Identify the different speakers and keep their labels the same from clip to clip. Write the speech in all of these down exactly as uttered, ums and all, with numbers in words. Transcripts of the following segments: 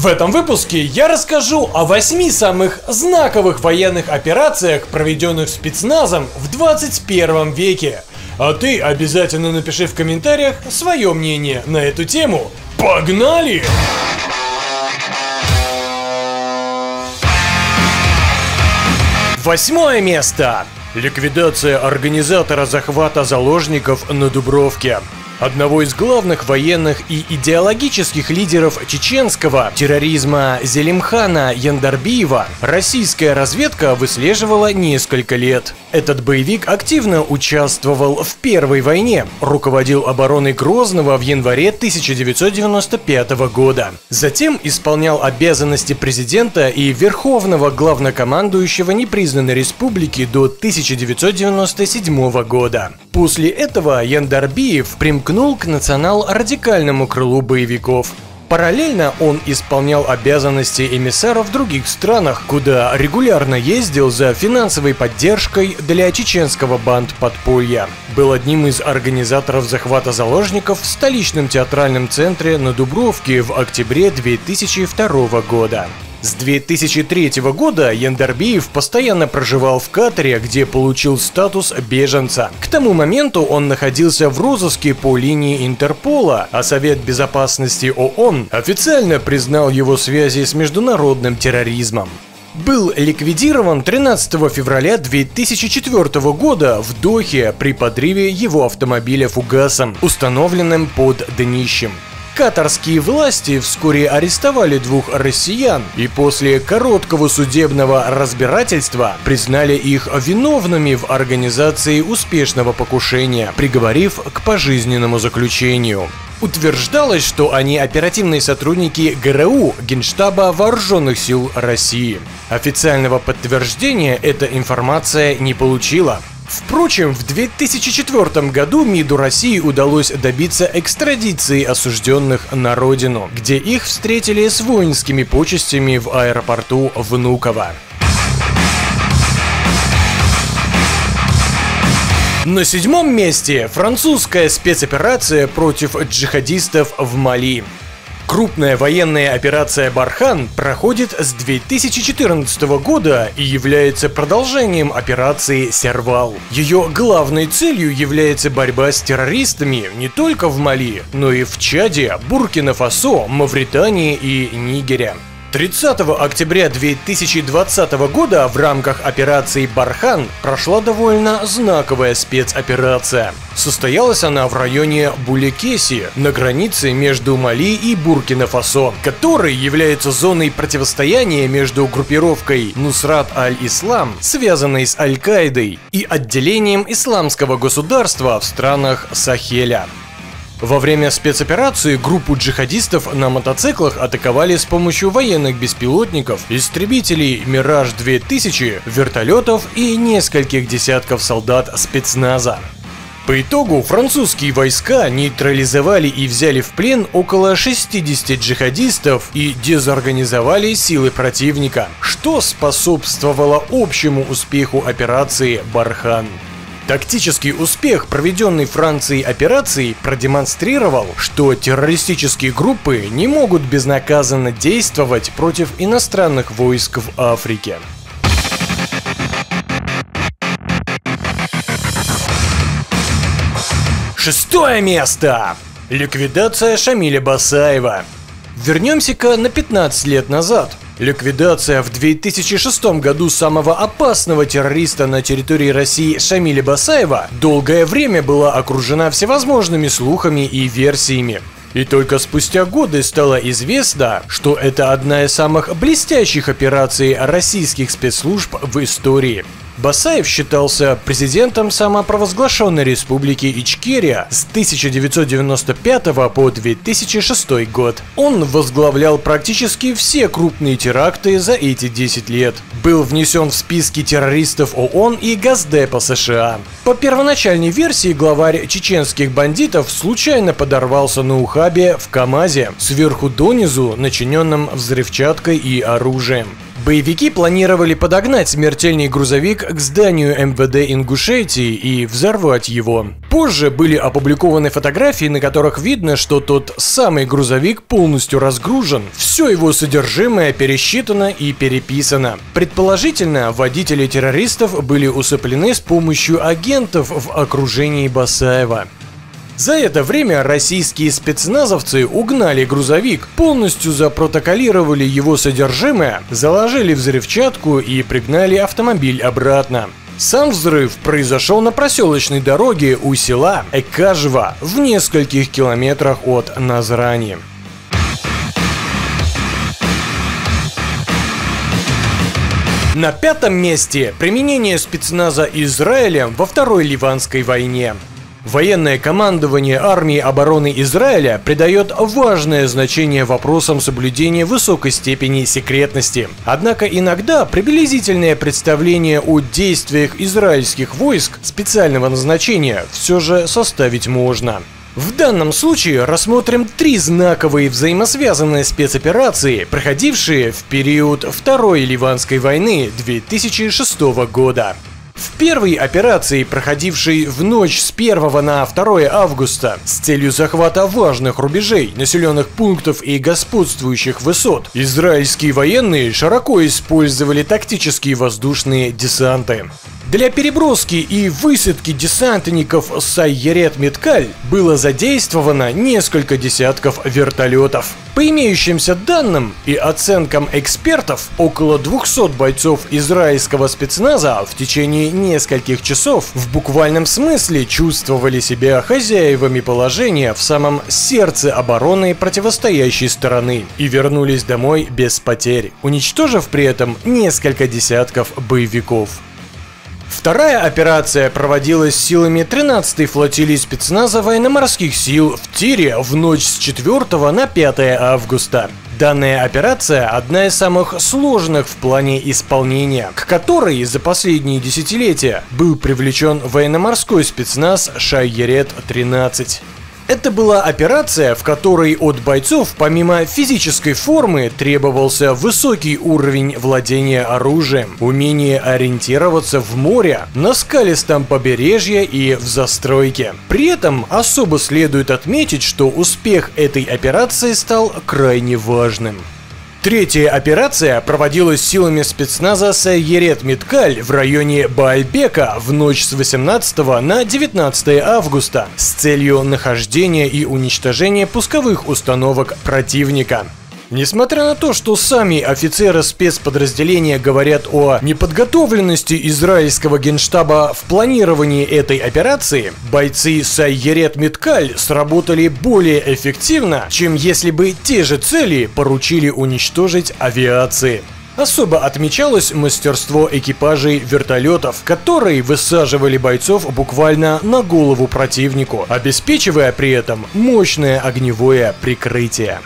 Speaker 1: В этом выпуске я расскажу о восьми самых знаковых военных операциях, проведенных спецназом в двадцать первом веке. А ты обязательно напиши в комментариях свое мнение на эту тему. Погнали! Восьмое место. Ликвидация организатора захвата заложников на Дубровке. Одного из главных военных и идеологических лидеров чеченского терроризма Зелимхана Яндарбиева российская разведка выслеживала несколько лет. Этот боевик активно участвовал в Первой войне, руководил обороной Грозного в январе тысяча девятьсот девяносто пятого года. Затем исполнял обязанности президента и верховного главнокомандующего непризнанной республики до тысяча девятьсот девяносто седьмого года. После этого Яндарбиев примкнул к национал-радикальному крылу боевиков. Параллельно он исполнял обязанности эмиссара в других странах, куда регулярно ездил за финансовой поддержкой для чеченского банд-подполья. Был одним из организаторов захвата заложников в столичном театральном центре на Дубровке в октябре две тысячи второго года. С две тысячи третьего года Яндарбиев постоянно проживал в Катаре, где получил статус беженца. К тому моменту он находился в розыске по линии Интерпола, а Совет Безопасности ООН официально признал его связи с международным терроризмом. Был ликвидирован тринадцатого февраля две тысячи четвёртого года в Дохе при подрыве его автомобиля фугасом, установленным под днищем. Катарские власти вскоре арестовали двух россиян и после короткого судебного разбирательства признали их виновными в организации успешного покушения, приговорив к пожизненному заключению. Утверждалось, что они оперативные сотрудники ГРУ, Генштаба Вооруженных сил России. Официального подтверждения эта информация не получила. Впрочем, в две тысячи четвёртом году МИДу России удалось добиться экстрадиции осужденных на родину, где их встретили с воинскими почестями в аэропорту Внуково. На седьмом месте французская спецоперация против джихадистов в Мали. Крупная военная операция «Бархан» проходит с две тысячи четырнадцатого года и является продолжением операции «Сервал». Ее главной целью является борьба с террористами не только в Мали, но и в Чаде, Буркина-Фасо, Мавритании и Нигере. тридцатого октября две тысячи двадцатого года в рамках операции «Бархан» прошла довольно знаковая спецоперация. Состоялась она в районе Булекеси, на границе между Мали и Буркина-Фасо, который является зоной противостояния между группировкой Нусрат аль-Ислам, связанной с Аль-Каидой, и отделением Исламского государства в странах Сахеля. Во время спецоперации группу джихадистов на мотоциклах атаковали с помощью военных беспилотников, истребителей Мираж две тысячи, вертолетов и нескольких десятков солдат спецназа. По итогу французские войска нейтрализовали и взяли в плен около шестидесяти джихадистов и дезорганизовали силы противника, что способствовало общему успеху операции «Бархан». Тактический успех проведенной Францией операции продемонстрировал, что террористические группы не могут безнаказанно действовать против иностранных войск в Африке. Шестое место. Ликвидация Шамиля Басаева. Вернемся-ка на пятнадцать лет назад. Ликвидация в две тысячи шестом году самого опасного террориста на территории России Шамиля Басаева долгое время была окружена всевозможными слухами и версиями. И только спустя годы стало известно, что это одна из самых блестящих операций российских спецслужб в истории. Басаев считался президентом самопровозглашенной республики Ичкерия с тысяча девятьсот девяносто пятого по две тысячи шестой год. Он возглавлял практически все крупные теракты за эти десять лет. Был внесен в списки террористов ООН и Госдепа США. По первоначальной версии, главарь чеченских бандитов случайно подорвался на ухабе в КамАЗе, сверху донизу начиненном взрывчаткой и оружием. Боевики планировали подогнать смертельный грузовик к зданию эм вэ дэ Ингушетии и взорвать его. Позже были опубликованы фотографии, на которых видно, что тот самый грузовик полностью разгружен, все его содержимое пересчитано и переписано. Предположительно, водители террористов были усыплены с помощью агентов в окружении Басаева. За это время российские спецназовцы угнали грузовик, полностью запротоколировали его содержимое, заложили взрывчатку и пригнали автомобиль обратно. Сам взрыв произошел на проселочной дороге у села Экажево в нескольких километрах от Назрани. На пятом месте применение спецназа Израилем во Второй Ливанской войне. Военное командование армии обороны Израиля придает важное значение вопросам соблюдения высокой степени секретности. Однако иногда приблизительное представление о действиях израильских войск специального назначения все же составить можно. В данном случае рассмотрим три знаковые взаимосвязанные спецоперации, проходившие в период Второй Ливанской войны две тысячи шестого года. В первой операции, проходившей в ночь с первого на второе августа, с целью захвата важных рубежей, населенных пунктов и господствующих высот, израильские военные широко использовали тактические воздушные десанты. Для переброски и высадки десантников с Сайерет Миткаль было задействовано несколько десятков вертолетов. По имеющимся данным и оценкам экспертов, около двухсот бойцов израильского спецназа в течение нескольких часов в буквальном смысле чувствовали себя хозяевами положения в самом сердце обороны противостоящей стороны и вернулись домой без потерь, уничтожив при этом несколько десятков боевиков. Вторая операция проводилась силами тринадцатой флотилии спецназа военно-морских сил в Тире в ночь с четвёртого на пятое августа. Данная операция одна из самых сложных в плане исполнения, к которой за последние десятилетия был привлечен военно-морской спецназ Шайерет тринадцать. Это была операция, в которой от бойцов помимо физической формы требовался высокий уровень владения оружием, умение ориентироваться в море, на скалистом побережье и в застройке. При этом особо следует отметить, что успех этой операции стал крайне важным. Третья операция проводилась силами спецназа Сайерет Миткаль в районе Баальбека в ночь с восемнадцатого на девятнадцатое августа с целью нахождения и уничтожения пусковых установок противника. Несмотря на то, что сами офицеры спецподразделения говорят о неподготовленности израильского генштаба в планировании этой операции, бойцы Сайерет Миткаль сработали более эффективно, чем если бы те же цели поручили уничтожить авиации. Особо отмечалось мастерство экипажей вертолетов, которые высаживали бойцов буквально на голову противнику, обеспечивая при этом мощное огневое прикрытие.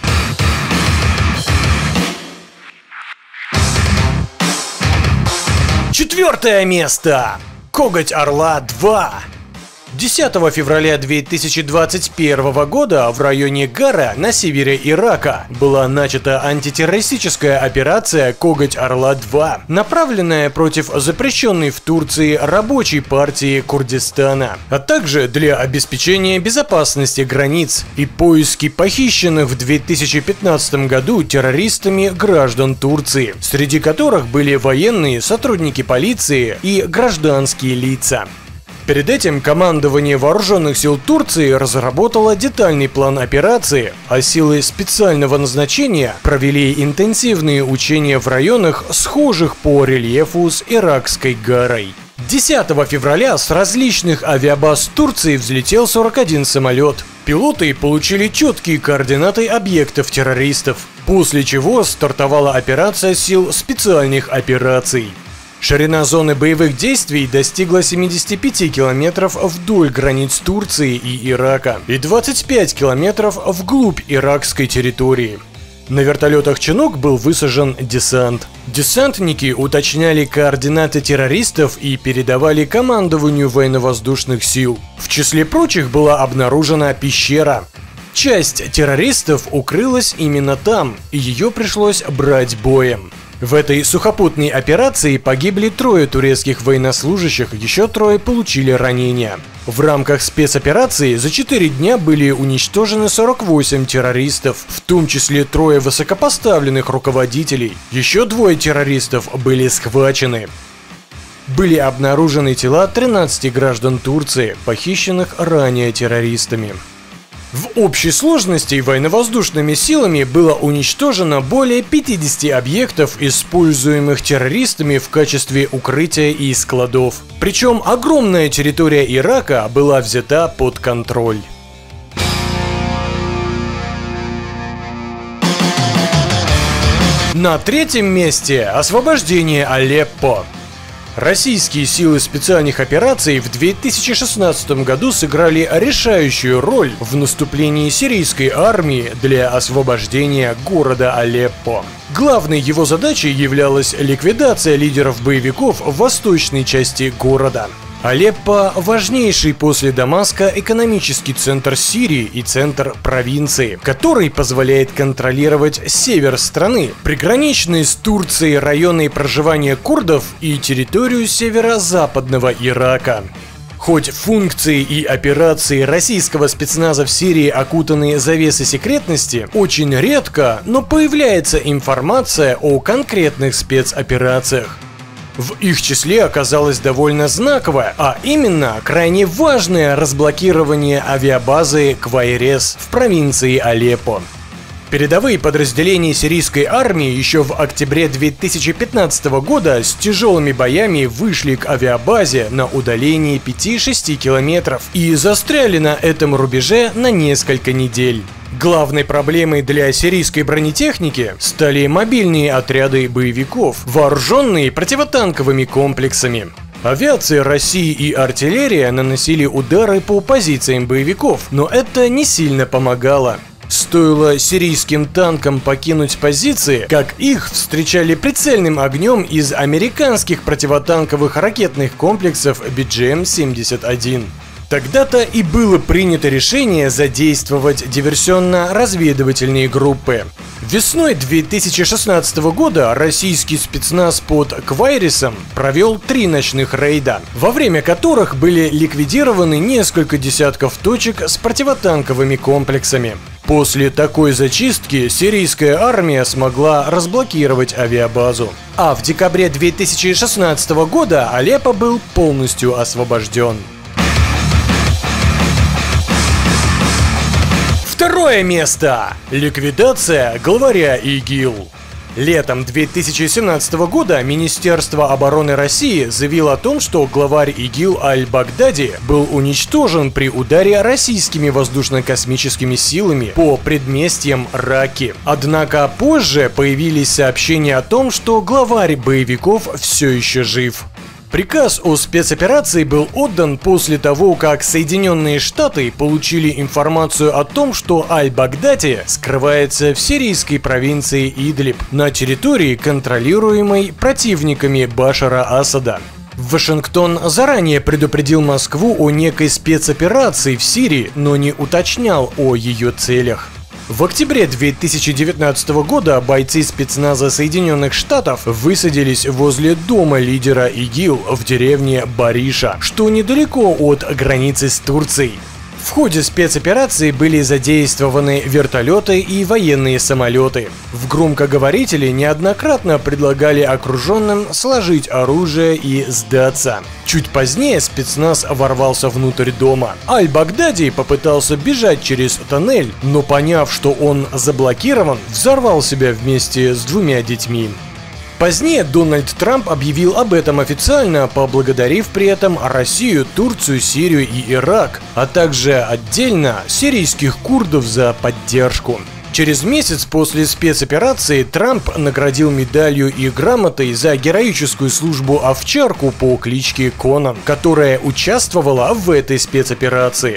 Speaker 1: Четвертое место. Коготь Орла два. десятого февраля две тысячи двадцать первого года в районе Гара на севере Ирака была начата антитеррористическая операция «Коготь Орла два», направленная против запрещенной в Турции рабочей партии Курдистана, а также для обеспечения безопасности границ и поиски похищенных в две тысячи пятнадцатом году террористами граждан Турции, среди которых были военные, сотрудники полиции и гражданские лица. Перед этим командование вооруженных сил Турции разработало детальный план операции, а силы специального назначения провели интенсивные учения в районах, схожих по рельефу с Иракской Гарой. десятого февраля с различных авиабаз Турции взлетел сорок один самолет. Пилоты получили четкие координаты объектов террористов, после чего стартовала операция сил специальных операций. Ширина зоны боевых действий достигла семидесяти пяти километров вдоль границ Турции и Ирака и двадцати пяти километров вглубь иракской территории. На вертолетах «Чинок» был высажен десант. Десантники уточняли координаты террористов и передавали командованию военно-воздушных сил. В числе прочих была обнаружена пещера. Часть террористов укрылась именно там, и ее пришлось брать боем. В этой сухопутной операции погибли трое турецких военнослужащих, еще трое получили ранения. В рамках спецоперации за четыре дня были уничтожены сорок восемь террористов, в том числе трое высокопоставленных руководителей. Еще двое террористов были схвачены. Были обнаружены тела тринадцати граждан Турции, похищенных ранее террористами. В общей сложности военно-воздушными силами было уничтожено более пятидесяти объектов, используемых террористами в качестве укрытия и складов. Причем огромная территория Ирака была взята под контроль. На третьем месте освобождение Алеппо. Российские силы специальных операций в две тысячи шестнадцатом году сыграли решающую роль в наступлении сирийской армии для освобождения города Алеппо. Главной его задачей являлась ликвидация лидеров боевиков в восточной части города. Алеппо – важнейший после Дамаска экономический центр Сирии и центр провинции, который позволяет контролировать север страны, приграничные с Турцией районы проживания курдов и территорию северо-западного Ирака. Хоть функции и операции российского спецназа в Сирии окутаны завесой секретности, очень редко, но появляется информация о конкретных спецоперациях. В их числе оказалось довольно знаковое, а именно крайне важное разблокирование авиабазы Квайрес в провинции Алеппо. Передовые подразделения сирийской армии еще в октябре две тысячи пятнадцатого года с тяжелыми боями вышли к авиабазе на удалении пяти-шести километров и застряли на этом рубеже на несколько недель. Главной проблемой для сирийской бронетехники стали мобильные отряды боевиков, вооруженные противотанковыми комплексами. Авиация России и артиллерия наносили удары по позициям боевиков, но это не сильно помогало. Стоило сирийским танкам покинуть позиции, как их встречали прицельным огнем из американских противотанковых ракетных комплексов би джи эм семьдесят один. Тогда-то и было принято решение задействовать диверсионно-разведывательные группы. Весной две тысячи шестнадцатого года российский спецназ под Квайресом провел три ночных рейда, во время которых были ликвидированы несколько десятков точек с противотанковыми комплексами. После такой зачистки сирийская армия смогла разблокировать авиабазу. А в декабре две тысячи шестнадцатого года Алеппо был полностью освобожден. Второе место. Ликвидация главаря ИГИЛ. Летом две тысячи семнадцатого года Министерство обороны России заявило о том, что главарь ИГИЛ Аль-Багдади был уничтожен при ударе российскими воздушно-космическими силами по предместьям Раки. Однако позже появились сообщения о том, что главарь боевиков все еще жив. Приказ о спецоперации был отдан после того, как Соединенные Штаты получили информацию о том, что Аль-Багдади скрывается в сирийской провинции Идлиб на территории, контролируемой противниками Башара Асада. Вашингтон заранее предупредил Москву о некой спецоперации в Сирии, но не уточнял о ее целях. В октябре две тысячи девятнадцатого года бойцы спецназа Соединенных Штатов высадились возле дома лидера ИГИЛ в деревне Бариша, что недалеко от границы с Турцией. В ходе спецоперации были задействованы вертолеты и военные самолеты. В громкоговорителе неоднократно предлагали окруженным сложить оружие и сдаться. Чуть позднее спецназ ворвался внутрь дома. Аль-Багдади попытался бежать через тоннель, но поняв, что он заблокирован, взорвал себя вместе с двумя детьми. Позднее Дональд Трамп объявил об этом официально, поблагодарив при этом Россию, Турцию, Сирию и Ирак, а также отдельно сирийских курдов за поддержку. Через месяц после спецоперации Трамп наградил медалью и грамотой за героическую службу овчарку по кличке Конан, которая участвовала в этой спецоперации.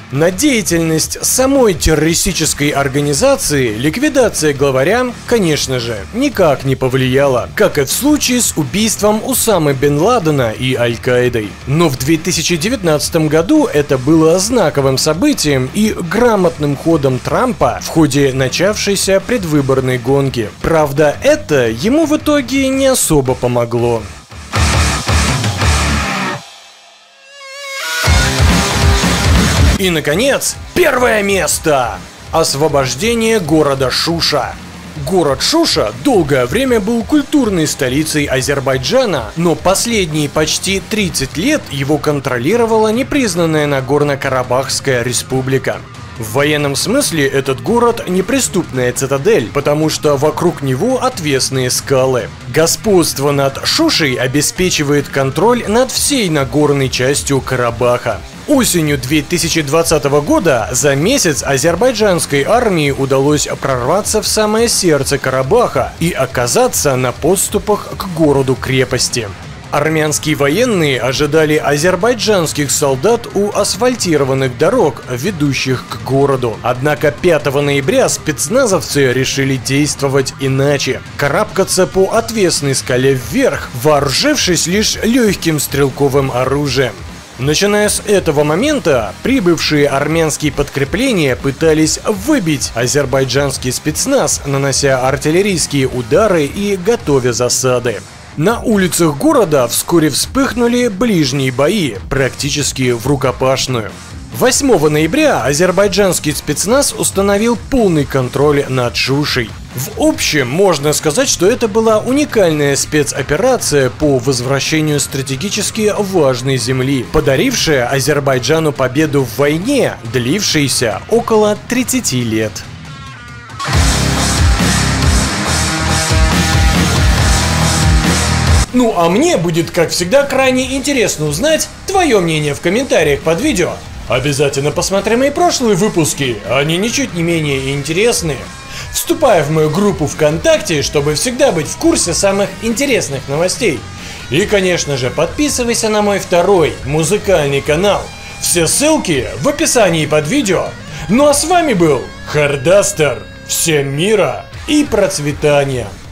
Speaker 1: На деятельность самой террористической организации ликвидация главаря, конечно же, никак не повлияла, как и в случае с убийством Усамы бен Ладена и Аль-Каидой. Но в две тысячи девятнадцатом году это было знаковым событием и грамотным ходом Трампа в ходе начавшейся предвыборной гонки. Правда, это ему в итоге не особо помогло. И, наконец, первое место! Освобождение города Шуша. Город Шуша долгое время был культурной столицей Азербайджана, но последние почти тридцать лет его контролировала непризнанная Нагорно-Карабахская республика. В военном смысле этот город неприступная цитадель, потому что вокруг него отвесные скалы. Господство над Шушей обеспечивает контроль над всей Нагорной частью Карабаха. Осенью две тысячи двадцатого года за месяц азербайджанской армии удалось прорваться в самое сердце Карабаха и оказаться на подступах к городу-крепости. Армянские военные ожидали азербайджанских солдат у асфальтированных дорог, ведущих к городу. Однако пятого ноября спецназовцы решили действовать иначе. Карабкаться по отвесной скале вверх, вооружившись лишь легким стрелковым оружием. Начиная с этого момента, прибывшие армянские подкрепления пытались выбить азербайджанский спецназ, нанося артиллерийские удары и готовя засады. На улицах города вскоре вспыхнули ближние бои, практически в рукопашную. восьмого ноября азербайджанский спецназ установил полный контроль над Шушей. В общем, можно сказать, что это была уникальная спецоперация по возвращению стратегически важной земли, подарившая Азербайджану победу в войне, длившейся около тридцати лет. Ну а мне будет, как всегда, крайне интересно узнать твое мнение в комментариях под видео. Обязательно посмотри мои прошлые выпуски, они ничуть не менее интересные. Вступай в мою группу ВКонтакте, чтобы всегда быть в курсе самых интересных новостей. И, конечно же, подписывайся на мой второй музыкальный канал. Все ссылки в описании под видео. Ну а с вами был Хардастер. Всем мира и процветания!